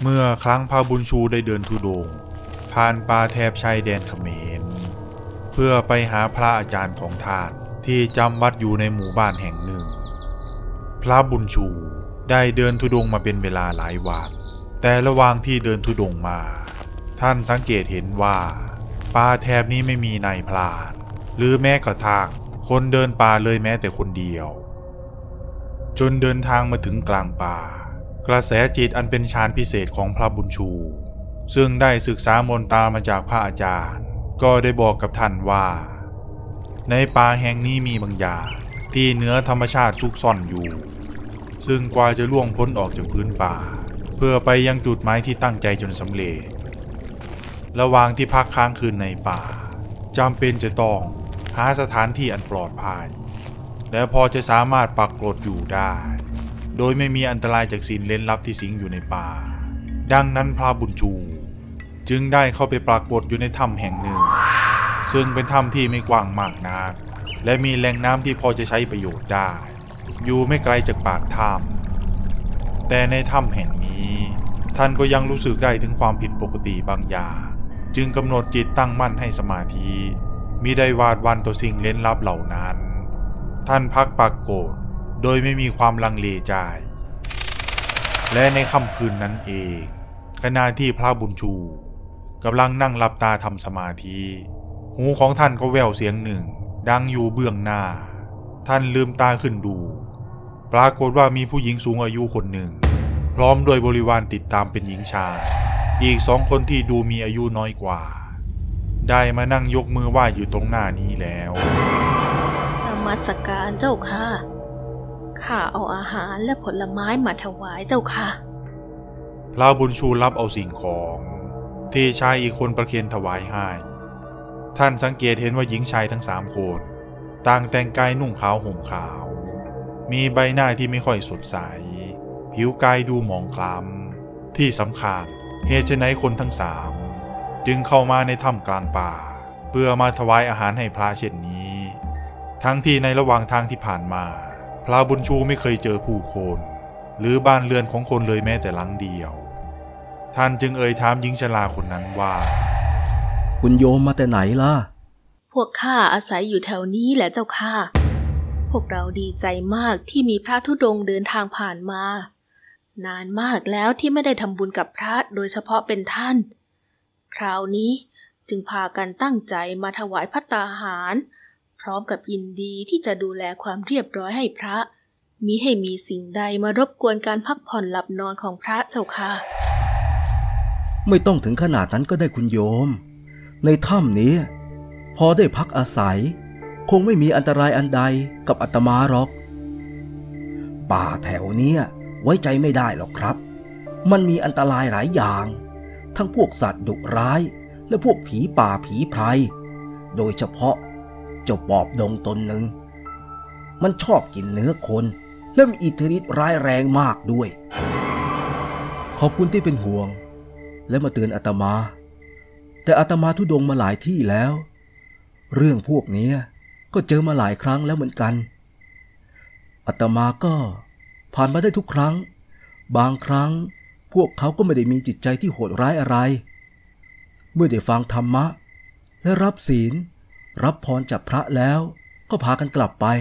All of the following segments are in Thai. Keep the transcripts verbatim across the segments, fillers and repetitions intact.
เมื่อครั้งพระบุญชูได้เดินธุดงค์ผ่านป่าแถบชายแดนเขมรเพื่อไปหาพระอาจารย์ของท่านที่จำวัดอยู่ในหมู่บ้านแห่งหนึ่งพระบุญชูได้เดินธุดงค์มาเป็นเวลาหลายวันแต่ระหว่างที่เดินธุดงค์มาท่านสังเกตเห็นว่าป่าแถบนี้ไม่มีนายพรานหรือแม้กระทั่งคนเดินป่าเลยแม้แต่คนเดียวจนเดินทางมาถึงกลางป่ากระแสจิตอันเป็นฌานพิเศษของพระบุญชูซึ่งได้ศึกษามนตรามาจากพระอาจารย์ก็ได้บอกกับท่านว่าในป่าแห่งนี้มีบางอย่างที่เหนือธรรมชาติซุกซ่อนอยู่ซึ่งกว่าจะล่วงพ้นออกจากพื้นป่าเพื่อไปยังจุดหมายที่ตั้งใจจนสำเร็จระหว่างที่พักค้างคืนในป่าจำเป็นจะต้องหาสถานที่อันปลอดภัยและพอจะสามารถปักกลดอยู่ได้โดยไม่มีอันตรายจากสิ่งเร้นลับที่สิงอยู่ในป่าดังนั้นพระบุญชูจึงได้เข้าไปปรากฏอยู่ในถ้ำแห่งหนึ่งซึ่งเป็นถ้ำที่ไม่กว้างมากนักและมีแหล่งน้ำที่พอจะใช้ประโยชน์ได้อยู่ไม่ไกลจากปากถ้ำแต่ในถ้ำแห่งนี้ท่านก็ยังรู้สึกได้ถึงความผิดปกติบางอย่างจึงกำหนดจิตตั้งมั่นให้สมาธิมิได้วาดวันต่อสิ่งเร้นลับเหล่านั้นท่านพักปรากฏโดยไม่มีความลังเลใจและในค่ำคืนนั้นเองขณะที่พระบุญชูกำลังนั่งหลับตาทำสมาธิหูของท่านก็แว่วเสียงหนึ่งดังอยู่เบื้องหน้าท่านลืมตาขึ้นดูปรากฏว่ามีผู้หญิงสูงอายุคนหนึ่งพร้อมด้วยบริวารติดตามเป็นหญิงชายอีกสองคนที่ดูมีอายุน้อยกว่าได้มานั่งยกมือไหว้อยู่ตรงหน้านี้แล้วนมัสการเจ้าค่ะข้าเอาอาหารและผลไม้มาถวายเจ้าค่ะพระบุญชูรับเอาสิ่งของที่ชายอีกคนประเคนถวายให้ท่านสังเกตเห็นว่าหญิงชายทั้งสามคนต่างแต่งกายนุ่งขาวห่มขาวมีใบหน้าที่ไม่ค่อยสดใสผิวกายดูหมองคล้ำที่สำคัญเหตุไฉนคนทั้งสามจึงเข้ามาในถ้ำกลางป่าเพื่อมาถวายอาหารให้พระเช่นนี้ทั้งที่ในระหว่างทางที่ผ่านมาพระบุญชูไม่เคยเจอผู้คนหรือบ้านเรือนของคนเลยแม้แต่หลังเดียวท่านจึงเอ่ยถามหญิงชราคนนั้นว่าคุณโยมมาแต่ไหนล่ะพวกข้าอาศัยอยู่แถวนี้แหละเจ้าค่ะพวกเราดีใจมากที่มีพระธุดงค์เดินทางผ่านมานานมากแล้วที่ไม่ได้ทำบุญกับพระโดยเฉพาะเป็นท่านคราวนี้จึงพากันตั้งใจมาถวายภัตตาหารพร้อมกับยินดีที่จะดูแลความเรียบร้อยให้พระมิให้มีสิ่งใดมารบกวนการพักผ่อนหลับนอนของพระเจ้าค่ะไม่ต้องถึงขนาดนั้นก็ได้คุณโยมในถ้ำนี้พอได้พักอาศัยคงไม่มีอันตรายอันใดกับอาตมาหรอกป่าแถวนี้ไว้ใจไม่ได้หรอกครับมันมีอันตรายหลายอย่างทั้งพวกสัตว์ดุร้ายและพวกผีป่าผีไพรโดยเฉพาะเจ้าปอบดงตนหนึ่งมันชอบกินเนื้อคนและมีอิทธิฤทธิ์ร้ายแรงมากด้วยขอบคุณที่เป็นห่วงและมาเตือนอาตมาแต่อาตมาธุดงค์มาหลายที่แล้วเรื่องพวกนี้ก็เจอมาหลายครั้งแล้วเหมือนกันอาตมาก็ผ่านมาได้ทุกครั้งบางครั้งพวกเขาก็ไม่ได้มีจิตใจที่โหดร้ายอะไรเมื่อได้ฟังธรรมะและรับศีลรับพรจากพระแล้วก็พากันกลับไป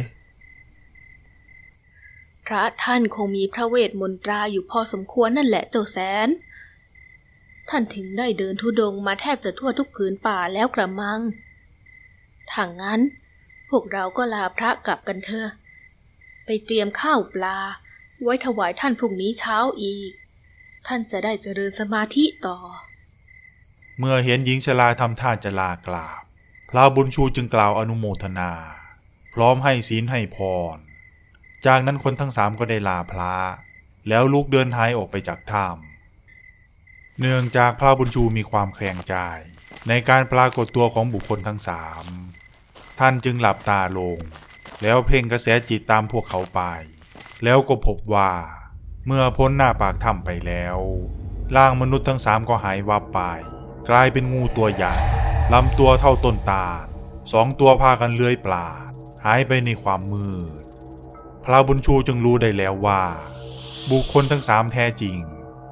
พระท่านคงมีพระเวทมนตราอยู่พอสมควรนั่นแหละเจ้าแสนท่านถึงได้เดินธุดงค์มาแทบจะทั่วทุกผืนป่าแล้วกระมังถ้างั้นพวกเราก็ลาพระกลับกันเถอะไปเตรียมข้าวปลาไว้ถวายท่านพรุ่งนี้เช้าอีกท่านจะได้เจริญสมาธิต่อเมื่อเห็นหญิงชราทำท่าจะลากราบพระบุญชูจึงกล่าวอนุโมทนาพร้อมให้ศีลให้พรจากนั้นคนทั้งสามก็ได้ลาพระแล้วลุกเดินหายออกไปจากถ้ำเนื่องจากพระบุญชูมีความแคลงใจในการปรากฏตัวของบุคคลทั้งสามท่านจึงหลับตาลงแล้วเพ่งกระแสจิตตามพวกเขาไปแล้วก็พบว่าเมื่อพ้นหน้าปากถ้ำไปแล้วร่างมนุษย์ทั้งสามก็หายวับไปกลายเป็นงูตัวใหญ่ลำตัวเท่าต้นตาลสองตัวพากันเลื้อยปลาดหายไปในความมืดพระบุญชูจึงรู้ได้แล้วว่าบุคคลทั้งสามแท้จริง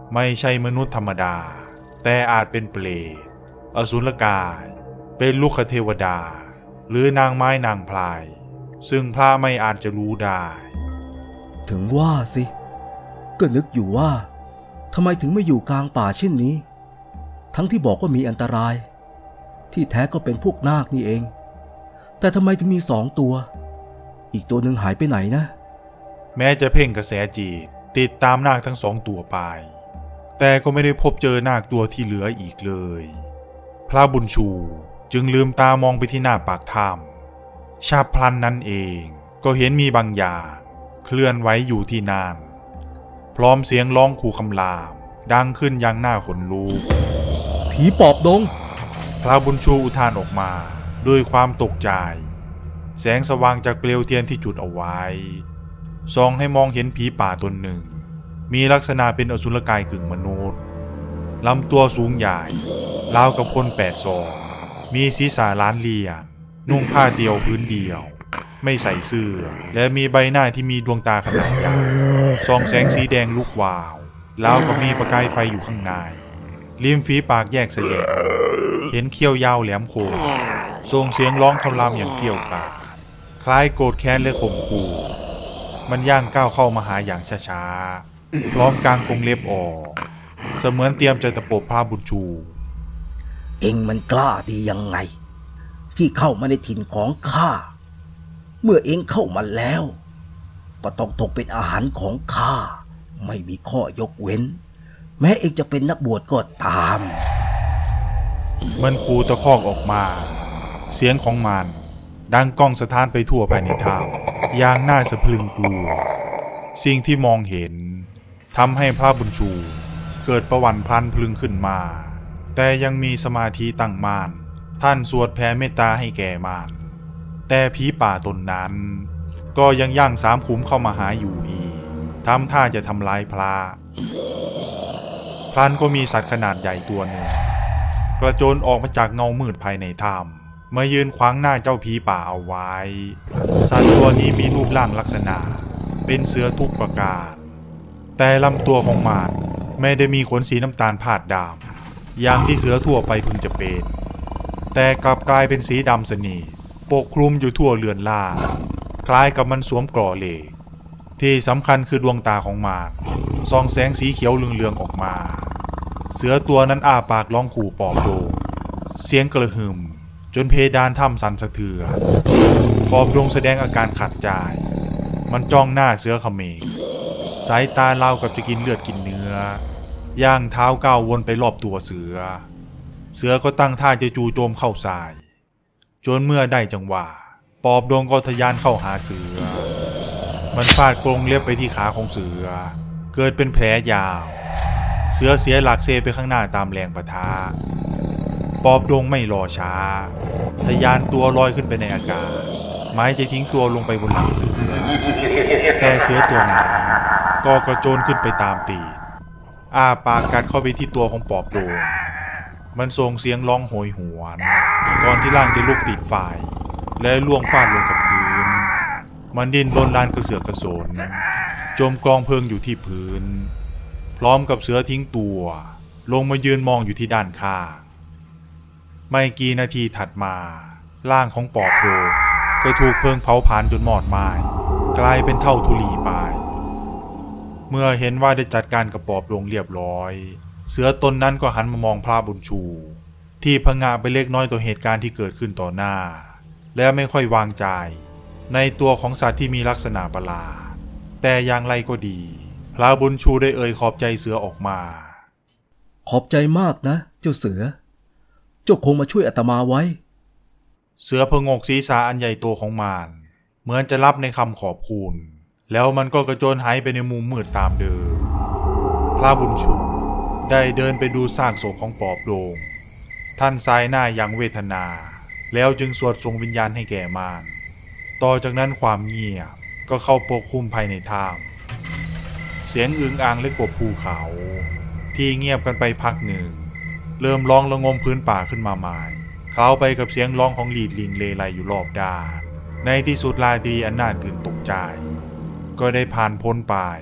ไม่ใช่มนุษย์ธรรมดาแต่อาจเป็นเปรตอสุรกายเป็นลูกเทวดาหรือนางไม้นางพลายซึ่งพระไม่อาจจะรู้ได้ถึงว่าสิก็นึกอยู่ว่าทำไมถึงไม่อยู่กลางป่าเช่นนี้ทั้งที่บอกว่ามีอันตรายที่แท้ก็เป็นพวกนาคนี่เองแต่ทำไมถึงมีสองตัวอีกตัวหนึ่งหายไปไหนนะแม้จะเพ่งกระแสจิตติดตามนาคทั้งสองตัวไปแต่ก็ไม่ได้พบเจอนาคตัวที่เหลืออีกเลยพระบุญชูจึงลืมตามองไปที่หน้าปากถ้ำฉับพลันนั้นเองก็เห็นมีบางอย่างเคลื่อนไหวอยู่ที่นั่นพร้อมเสียงร้องขู่คำรามดังขึ้นยังหน้าขนลุกผีปอบดงพระบุญชูอุทานออกมาด้วยความตกใจแสงสว่างจากเปลวเทียนที่จุดเอาไว้ส่องให้มองเห็นผีป่าตนหนึ่งมีลักษณะเป็นอสุรกายกึ่งมนุษย์ลำตัวสูงใหญ่ราวกับคนแปดศอกมีศีรษะล้านเลียดนุ่งผ้าเดียวพื้นเดียวไม่ใส่เสื้อและมีใบหน้าที่มีดวงตาขนาดใหญ่ส่องแสงสีแดงลุกวาวราวกับมีประกายไฟอยู่ข้างในริมฝีปากแยกแสลงเห็นเขี้ยวยาวแหลมคมส่งเสียงร้องคำรามอย่างเกรี้ยวกราดคล้ายโกรธแค้นและข่มขู่มันย่างก้าวเข้ามาหาอย่างช้าๆพร้อมกางกรงเล็บออกเสมือนเตรียมจะตะปบพระบุญชูเอ็งมันกล้าดียังไงที่เข้ามาในถิ่นของข้าเมื่อเอ็งเข้ามาแล้วก็ต้องตกเป็นอาหารของข้าไม่มีข้อยกเว้นแม้เอ็งจะเป็นนักบวชก็ตามมันคูตะคอกออกมาเสียงของมันดังก้องสะท้านไปทั่วภายในถ้ำอย่างน่าสะพรึงกลัวสิ่งที่มองเห็นทำให้พระบุญชูเกิดประวัติพลันพลึงขึ้นมาแต่ยังมีสมาธิตั้งมั่นท่านสวดแผ่เมตตาให้แก่มันแต่ผีป่าตนนั้นก็ยังย่างสามขุมเข้ามาหาอยู่อีกทำท่าจะทำลายพระพลันก็มีสัตว์ขนาดใหญ่ตัวหนึ่งกระโจนออกมาจากเงามืดภายในถ้ำมายืนขวางหน้าเจ้าผีป่าเอาไว้สัตว์ตัวนี้มีรูปร่างลักษณะเป็นเสือทุกประการแต่ลำตัวของมันไม่ได้มีขนสีน้ำตาลผาดดำอย่างที่เสือทั่วไปพึงจะเป็นแต่กลับกลายเป็นสีดำสนิทปกคลุมอยู่ทั่วเรือนล่างคล้ายกับมันสวมเกราะเหล็กที่สำคัญคือดวงตาของมันส่องแสงสีเขียวเรืองๆออกมาเสือตัวนั้นอ้าปากร้องขู่ปอบโดงเสียงกระหึ่มจนเพดานถ้ำสั่นสะเทือนปอบโดงแสดงอาการขัดใจมันจ้องหน้าเสือเขม็งสายตาเล่ากับจะกินเลือดกินเนื้อย่างเท้าก้าววนไปรอบตัวเสือเสือก็ตั้งท่าจะจู่โจมเข้าใส่จนเมื่อได้จังหวะปอบโดงก็ทะยานเข้าหาเสือมันฟาดกรงเล็บไปที่ขาของเสือเกิดเป็นแผลยาวเสือเสียหลักเซไปข้างหน้าตามแรงปะทะปอบโดงไม่รอช้าทะยานตัวลอยขึ้นไปในอากาศหมายจะทิ้งตัวลงไปบนหลังเสือแต่เสือตัวนั้นก็กระโจนขึ้นไปตามตีอ้าปากกัดเข้าไปที่ตัวของปอบโดงมันส่งเสียงร้องโหยหวนก่อนที่ร่างจะลุกติดไฟและล่วงฟาดลงกับพื้นมันดิ้นรนลานกระเสือกกระสนจมกองเพลิงอยู่ที่พื้นพร้อมกับเสือทิ้งตัวลงมายืนมองอยู่ที่ด้านข้างไม่กี่นาทีถัดมาร่างของปอบโดงก็ถูกเพลิงเผาผลาญจนหมอดไหม้กลายเป็นเท่าธุลีไปเมื่อเห็นว่าได้จัดการกับปอบโดงเรียบร้อยเสือตนนั้นก็หันมามองพระบุญชูที่ผงะไปเล็กน้อยต่อเหตุการณ์ที่เกิดขึ้นต่อหน้าและไม่ค่อยวางใจในตัวของสัตว์ที่มีลักษณะประหลาดแต่อย่างไรก็ดีพระบุญชูได้เอ่ยขอบใจเสือออกมาขอบใจมากนะเจ้าเสือเจ้าคงมาช่วยอาตมาไว้เสือพงกศีรษะอันใหญ่โตของมันเหมือนจะรับในคำขอบคุณแล้วมันก็กระโจนหายไปในมุมมืดตามเดิมพระบุญชูได้เดินไปดูซากศพของปอบโดงท่านสายหน้าอย่างเวทนาแล้วจึงสวดส่งวิญญาณให้แก่มารต่อจากนั้นความเงียบก็เข้าปกคลุมภายในถ้ำเสียงอึ่งอ่างและกบภูเขาที่เงียบกันไปพักหนึ่งเริ่มร้องระงมพื้นป่าขึ้นมาใหม่เคล้าไปกับเสียงร้องของหลีดลิงเลไลอยู่รอบด้านในที่สุดราตรีอันน่าตื่นตกใจก็ได้ผ่านพ้นไป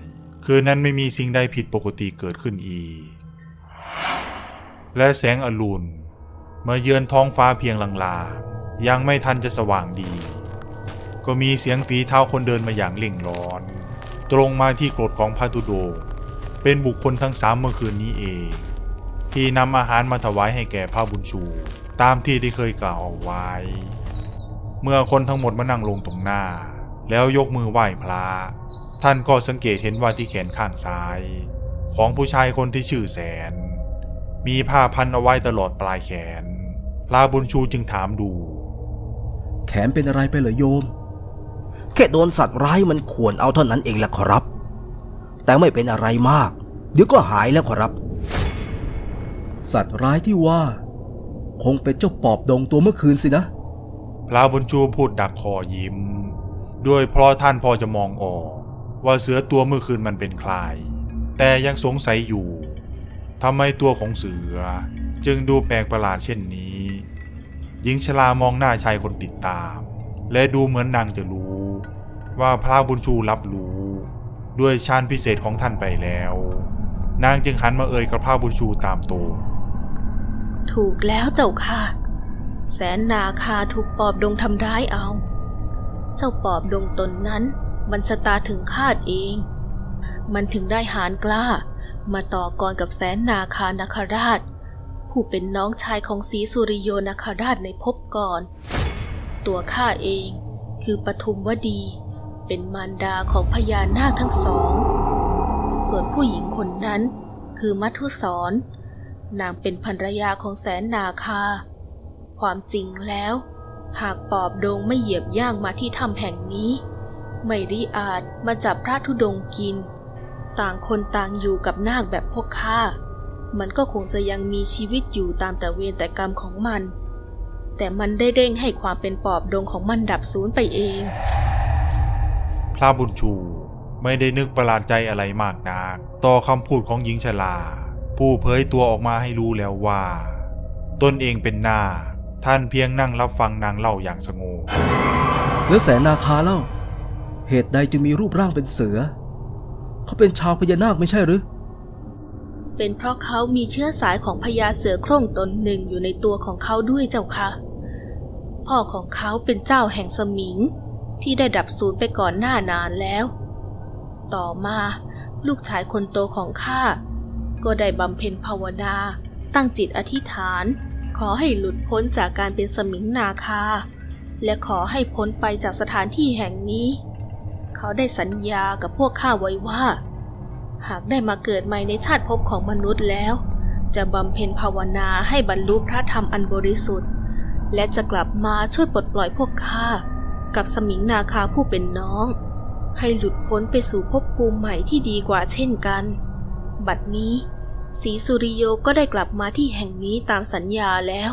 คืนนั้นไม่มีสิ่งใดผิดปกติเกิดขึ้นอีกและแสงอรุณเมื่อเยือนท้องฟ้าเพียงลางๆยังไม่ทันจะสว่างดีก็มีเสียงฝีเท้าคนเดินมาอย่างเร่งร้อนตรงมาที่กรดของพระธุดงค์เป็นบุคคลทั้งสามเมื่อคืนนี้เองที่นำอาหารมาถวายให้แก่พระบุญชูตามที่ได้เคยกล่าวเอาไว้เมื่อคนทั้งหมดมานั่งลงตรงหน้าแล้วยกมือไหว้พระท่านก็สังเกตเห็นว่าที่แขนข้างซ้ายของผู้ชายคนที่ชื่อแสนมีผ้าพันเอาไว้ตลอดปลายแขนพระบุญชูจึงถามดูแขนเป็นอะไรไปเหรอโยมแค่โดนสัตว์ร้ายมันข่วนเอาเท่านั้นเองแหละขอรับแต่ไม่เป็นอะไรมากเดี๋ยวก็หายแล้วขอรับสัตว์ร้ายที่ว่าคงเป็นเจ้าปอบดงตัวเมื่อคืนสินะพระบุญชูพูดดักคอยิ้มด้วยเพราะท่านพอจะมองออกว่าเสือตัวเมื่อคืนมันเป็นใครแต่ยังสงสัยอยู่ทำไมตัวของเสือจึงดูแปลกประหลาดเช่นนี้หญิงชรามองหน้าชายคนติดตามและดูเหมือนนางจะรู้ว่าพระบุญชูรับรู้ด้วยฌานพิเศษของท่านไปแล้วนางจึงหันมาเอ่ยกับพระบุญชูตามตรงถูกแล้วเจ้าค่ะแสนนาคาถูกปอบดงทำร้ายเอาเจ้าปอบดงตนนั้นมันชะตาถึงคาดเองมันถึงได้หาญกล้ามาต่อกรกับแสนนาคานาคราชผู้เป็นน้องชายของศรีสุริโยนาคราชในภพก่อนตัวข้าเองคือปทุมวดีเป็นมารดาของพญานาคทั้งสองส่วนผู้หญิงคนนั้นคือมัทุศรนางเป็นภรรยาของแสนนาคาความจริงแล้วหากปอบดงไม่เหยียบย่างมาที่ถ้ำแห่งนี้ไม่ริอาจมาจับพระธุดงค์กินต่างคนต่างอยู่กับนาคแบบพวกข้ามันก็คงจะยังมีชีวิตอยู่ตามแต่เวรแต่กรรมของมันแต่มันได้เร่งให้ความเป็นปอบดงของมันดับสูญไปเองพระบุญชูไม่ได้นึกประหลาดใจอะไรมากนักต่อคำพูดของหญิงชราผู้เผยตัวออกมาให้รู้แล้วว่าตนเองเป็นนาคท่านเพียงนั่งรับฟังนางเล่าอย่างสงบแล้วแสนนาคาเล่าเหตุใดจึงมีรูปร่างเป็นเสือเขาเป็นชาวพญานาคไม่ใช่หรือเป็นเพราะเขามีเชื้อสายของพญาเสือโคร่งตนหนึ่งอยู่ในตัวของเขาด้วยเจ้าค่ะพ่อของเขาเป็นเจ้าแห่งสมิงที่ได้ดับสูญไปก่อนหน้านานแล้วต่อมาลูกชายคนโตของข้าก็ได้บำเพ็ญภาวนาตั้งจิตอธิษฐานขอให้หลุดพ้นจากการเป็นสมิงนาคาและขอให้พ้นไปจากสถานที่แห่งนี้เขาได้สัญญากับพวกข้าไว้ว่าหากได้มาเกิดใหม่ในชาติภพของมนุษย์แล้วจะบำเพ็ญภาวนาให้บรรลุพระธรรมอันบริสุทธิ์และจะกลับมาช่วยปลดปล่อยพวกข้ากับสมิงนาคาผู้เป็นน้องให้หลุดพ้นไปสู่ภพภูมิใหม่ที่ดีกว่าเช่นกันบัดนี้ศรีสุริโยก็ได้กลับมาที่แห่งนี้ตามสัญญาแล้ว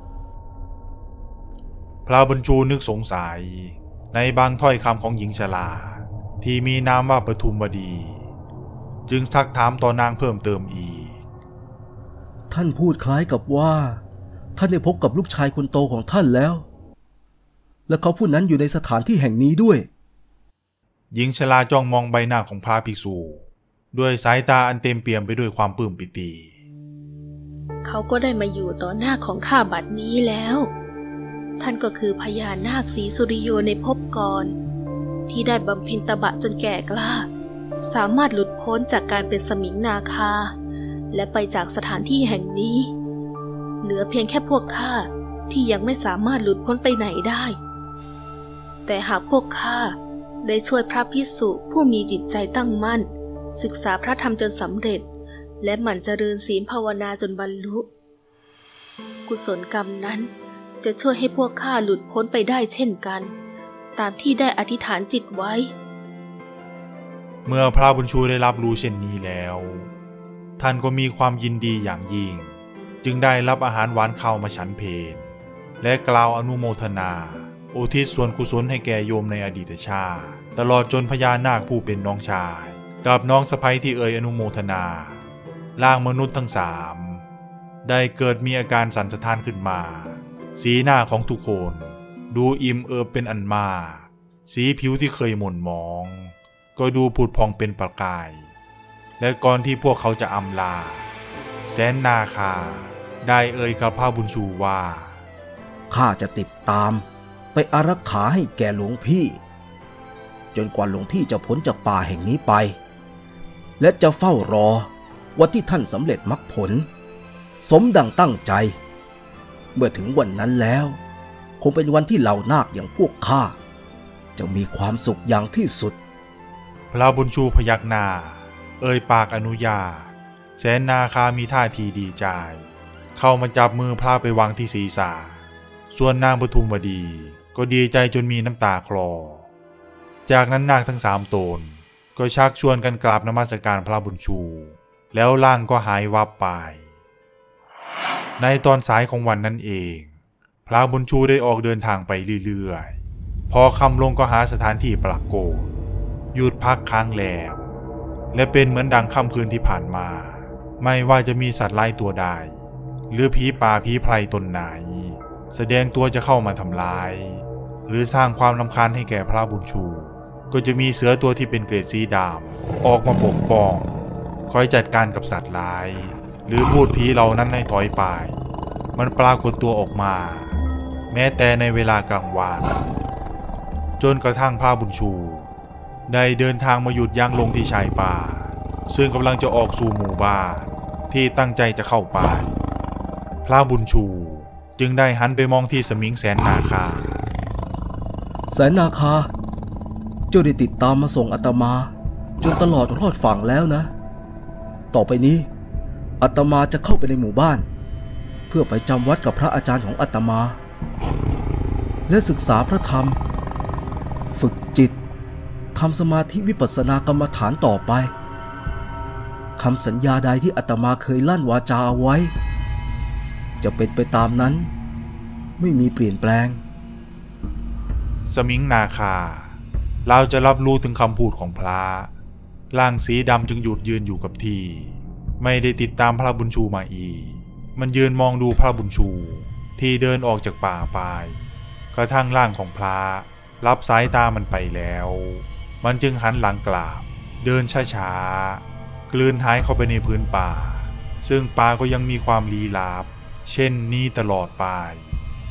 พระบุญชูนึกสงสัยในบางถ้อยคำของหญิงชราที่มีนามว่าปทุมวดีจึงซักถามต่อนางเพิ่มเติมอีกท่านพูดคล้ายกับว่าท่านได้พบกับลูกชายคนโตของท่านแล้วและเขาผู้นั้นอยู่ในสถานที่แห่งนี้ด้วยหญิงชราจ้องมองใบหน้าของพระภิกษุด้วยสายตาอันเต็มเปี่ยมไปด้วยความปลื้มปิติเขาก็ได้มาอยู่ต่อหน้าของข้าบัดนี้แล้วท่านก็คือพญานาคศรีสุริโยในภพก่อนที่ได้บำเพ็ญตบะจนแก่กล้าสามารถหลุดพ้นจากการเป็นสมิงนาคาและไปจากสถานที่แห่งนี้เหลือเพียงแค่พวกข้าที่ยังไม่สามารถหลุดพ้นไปไหนได้แต่หากพวกข้าได้ช่วยพระภิกษุผู้มีจิตใจตั้งมั่นศึกษาพระธรรมจนสำเร็จและหมั่นเจริญศีลภาวนาจนบรรลุกุศลกรรมนั้นจะช่วยให้พวกข้าหลุดพ้นไปได้เช่นกันตามที่ได้อธิษฐานจิตไว้เมื่อพระบุญชูได้รับรู้เช่นนี้แล้วท่านก็มีความยินดีอย่างยิ่งจึงได้รับอาหารหวานข้าวมาฉันเพลและกล่าวอนุโมทนาอุทิศส่วนกุศลให้แก่โยมในอดีตชาติตลอดจนพญานาคผู้เป็นน้องชายกับน้องสะใภ้ที่เอ่ยอนุโมทนาร่างมนุษย์ทั้งสามได้เกิดมีอาการสั่นสะท้านขึ้นมาสีหน้าของทุกคนดูอิ่มเอิบเป็นอันมากสีผิวที่เคยหม่นหมองก็ดูผุดพองเป็นประกายและก่อนที่พวกเขาจะอำลาแสนนาคาได้เอ่ยกับพระบุญชูว่าข้าจะติดตามไปอารักขาให้แก่หลวงพี่จนกว่าหลวงพี่จะพ้นจากป่าแห่งนี้ไปและจะเฝ้ารอวันที่ท่านสำเร็จมรรคผลสมดังตั้งใจเมื่อถึงวันนั้นแล้วคงเป็นวันที่เหล่านาคอย่างพวกข้าจะมีความสุขอย่างที่สุดพระบุญชูพยักหน้าเอ่ยปากอนุญาตแสนนาคามีท่าทีดีใจเข้ามาจับมือพระไปวางที่ศีรษะส่วนนางปทุมวดีก็ดีใจจนมีน้ำตาคลอจากนั้นนาคทั้งสามตนก็ชักชวนกันกราบนมัสการพระบุญชูแล้วร่างก็หายวับไปในตอนสายของวันนั้นเองพระบุญชูได้ออกเดินทางไปเรื่อยๆพอค่ำลงก็หาสถานที่ปรากฏหยุดพักค้างแรมและเป็นเหมือนดังค่ำคืนที่ผ่านมาไม่ว่าจะมีสัตว์ร้ายตัวใดหรือผีป่าผีไพรตนไหนแสดงตัวจะเข้ามาทำลายหรือสร้างความรำคาญให้แก่พระบุญชูก็จะมีเสือตัวที่เป็นเกรดสีดำออกมาปกป้องคอยจัดการกับสัตว์ร้ายหรือพูดผีเหล่านั้นให้ถอยไปมันปรากฏตัวออกมาแม้แต่ในเวลากลางวันจนกระทั่งพระบุญชูได้เดินทางมาหยุดยั้งลงที่ชายป่าซึ่งกำลังจะออกสู่หมู่บ้านที่ตั้งใจจะเข้าไปพระบุญชูจึงได้หันไปมองที่สมิงแสนนาคาแสนนาคาเจ้าได้ติดตามมาส่งอาตมาจนตลอดรอดฝั่งแล้วนะต่อไปนี้อาตมาจะเข้าไปในหมู่บ้านเพื่อไปจำวัดกับพระอาจารย์ของอาตมาและศึกษาพระธรรมฝึกจิตทำสมาธิวิปัสสนากรรมฐานต่อไปคำสัญญาใดที่อาตมาเคยลั่นวาจาเอาไว้จะเป็นไปตามนั้นไม่มีเปลี่ยนแปลงสมิงนาคาเราจะรับรู้ถึงคำพูดของพระร่างสีดำจึงหยุดยืนอยู่กับที่ไม่ได้ติดตามพระบุญชูมาอีกมันยืนมองดูพระบุญชูที่เดินออกจากป่าไปกระทั่งร่างของพระรับสายตามันไปแล้วมันจึงหันหลังกลับเดินช้าๆกลืนหายเข้าไปในพื้นป่าซึ่งป่าก็ยังมีความลี้ลับเช่นนี้ตลอดไป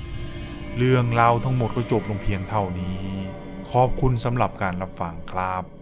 เรื่องราวทั้งหมดก็จบลงเพียงเท่านี้ขอบคุณสำหรับการรับฟังครับ